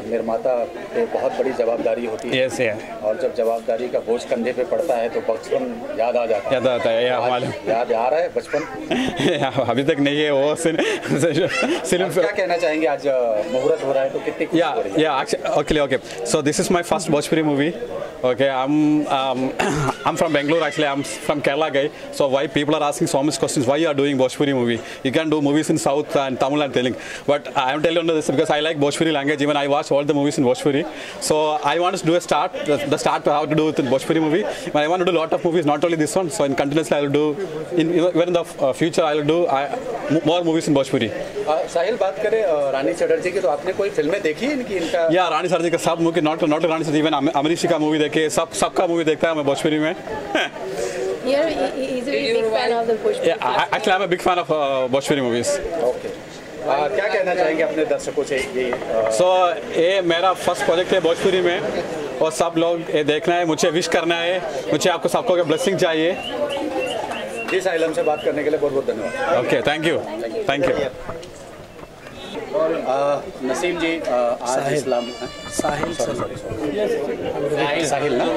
निर्माता पे बहुत बड़ी जवाबदारी होती है। यस है। और जब जवाबदारी का बोझ कंधे पे पड़ता है तो बचपन याद आ जाता है। याद आ रहा है बचपन? अभी तक नहीं है वो फिल्म। क्या कहना चाहेंगे, आज मुहूर्त हो रहा है तो कितनी खुशी हो रही है? Okay. So this is my first Bhojpuri movie. Okay, I'm from Bangalore actually. I'm from Kerala guy. So why people are asking so much questions? Why you are doing Bhojpuri movie? You can do movies in South and Tamil and Telugu. But I am telling you this because I like Bhojpuri language. Even I watch all the movies in Bhojpuri. So I want to do a start. The start to how to do it in Bhojpuri movie. But I want to do a lot of movies, not only this one. So in continuously I will do. Even in the future I will do more movies in Bhojpuri. साहिल, बात करें रानी चटर्जी की, तो आपने कोई फिल्में देखी इनकी? इनका या रानी चटर्जी का सब movie, not Rani Chatterjee, even Amrish का मूवी देखे, सबका मूवी देखता है मैं भोजपुरी में। Actually I'm a big fan of Bhojpuri movies. Okay. क्या कहना चाहेंगे अपने दर्शकों से? ये मेरा फर्स्ट प्रोजेक्ट है भोजपुरी में और सब लोग ये देखना है, मुझे विश करना है, मुझे आपको सबको ब्लेसिंग चाहिए। जी साहिल, हमसे बात करने के लिए बहुत बहुत धन्यवाद। Okay, thank you. Naseem ji, आज इस्लाम साहिल ना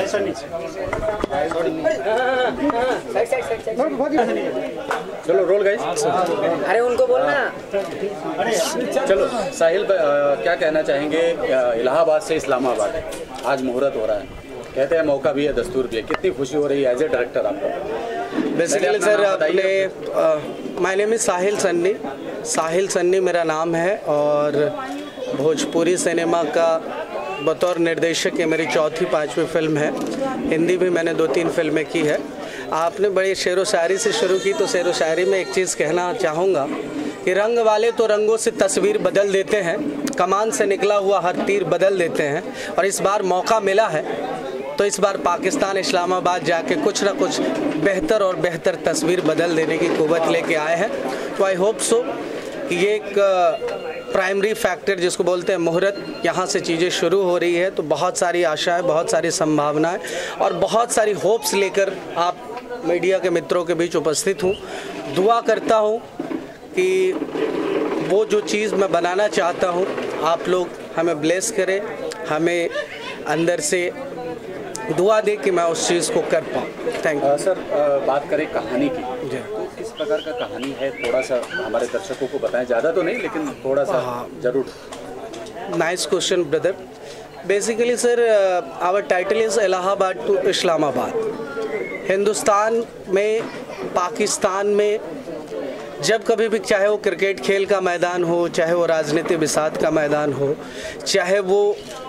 चलो रोल गाइस। अरे उनको बोलना। चलो साहिल, क्या कहना चाहेंगे? इलाहाबाद से इस्लामाबाद आज मुहूर्त हो रहा है, कहते हैं मौका भी है दस्तूर भी है, कितनी खुशी हो रही है एज ए डायरेक्टर आपको? बेसिकली सर, अपने my name is Sahil Sunny मेरा नाम है और भोजपुरी सिनेमा का बतौर निर्देशक ये मेरी चौथी 5वीं फिल्म है। हिंदी भी मैंने 2-3 फिल्में की है। आपने बड़ी शेर व शायरी से शुरू की, तो शेर व शायरी में एक चीज़ कहना चाहूँगा कि रंग वाले तो रंगों से तस्वीर बदल देते हैं, कमान से निकला हुआ हर तीर बदल देते हैं, और इस बार मौका मिला है तो इस बार पाकिस्तान इस्लामाबाद जाके कुछ ना कुछ बेहतर और बेहतर तस्वीर बदल देने की कुव्वत लेके आए हैं। तो आई होप सो कि ये एक प्राइमरी फैक्टर जिसको बोलते हैं मुहूर्त, यहाँ से चीज़ें शुरू हो रही है। तो बहुत सारी आशाएं, बहुत सारी संभावनाएं और बहुत सारी होप्स लेकर आप मीडिया के मित्रों के बीच उपस्थित हूँ। दुआ करता हूँ कि वो जो चीज़ मैं बनाना चाहता हूँ आप लोग हमें ब्लेस करें, हमें अंदर से दुआ दे कि मैं उस चीज़ को कर पाऊँ। Thank you. सर, बात करें कहानी की, तो किस प्रकार का कहानी है, थोड़ा सा हमारे दर्शकों को बताएं, ज़्यादा तो नहीं लेकिन थोड़ा सा ज़रूर। Nice question brother. Basically sir, our title is Allahabad to Islamabad. Hindustan में, पाकिस्तान में जब कभी भी, चाहे वो क्रिकेट खेल का मैदान हो, चाहे वो राजनीति बिसात का मैदान हो, चाहे वो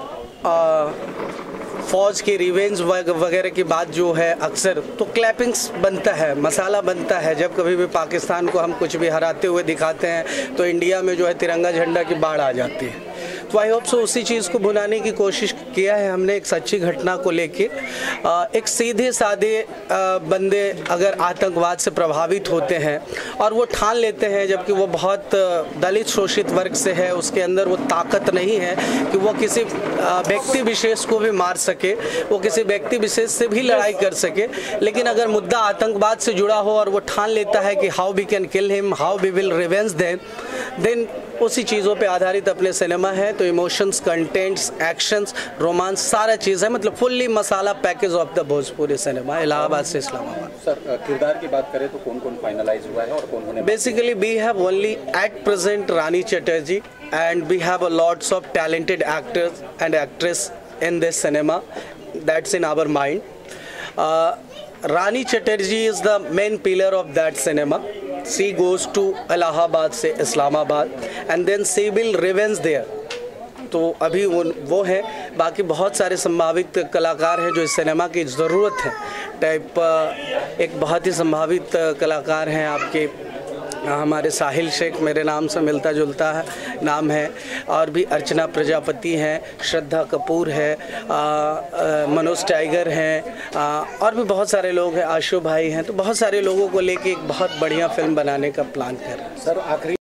फ़ौज की रिवेंज वगैरह की बात जो है, अक्सर तो क्लैपिंग्स बनता है, मसाला बनता है। जब कभी भी पाकिस्तान को हम कुछ भी हराते हुए दिखाते हैं तो इंडिया में जो है तिरंगा झंडा की बाढ़ आ जाती है। तो आई होप सो उसी चीज़ को भुनाने की कोशिश किया है हमने, एक सच्ची घटना को लेके। एक सीधे साधे बंदे अगर आतंकवाद से प्रभावित होते हैं और वो ठान लेते हैं, जबकि वो बहुत दलित शोषित वर्ग से है, उसके अंदर वो ताकत नहीं है कि वो किसी व्यक्ति विशेष को भी मार सके, वो किसी व्यक्ति विशेष से भी लड़ाई कर सके, लेकिन अगर मुद्दा आतंकवाद से जुड़ा हो और वो ठान लेता है कि how we can kill him, how we will revenge then उसी चीज़ों पे आधारित अपने सिनेमा है। तो इमोशंस, कंटेंट्स, एक्शंस, रोमांस, सारा चीज़ है, मतलब fully masala package of the Bhojpuri cinema, Allahabad से इस्लामाबाद। सर, किरदार की बात करें तो कौन कौन फाइनलाइज हुआ है और कौन कौन? Basically we have only at present Rani Chatterjee and we have a lots of talented actors and actress in this cinema. That's in our mind. Rani Chatterjee is the main pillar of that cinema. She goes to Allahabad से Islamabad and then she will revenge there. तो अभी वो है, बाकी बहुत सारे संभावित कलाकार हैं जो इस सिनेमा की ज़रूरत है। टाइप एक बहुत ही संभावित कलाकार हैं आपके, हमारे साहिल शेख मेरे नाम से मिलता जुलता है नाम है, और भी अर्चना प्रजापति हैं, श्रद्धा कपूर है, मनोज टाइगर हैं, और भी बहुत सारे लोग हैं, आशु भाई हैं। तो बहुत सारे लोगों को लेके एक बहुत बढ़िया फिल्म बनाने का प्लान कर रहे हैं। सर, आखिरी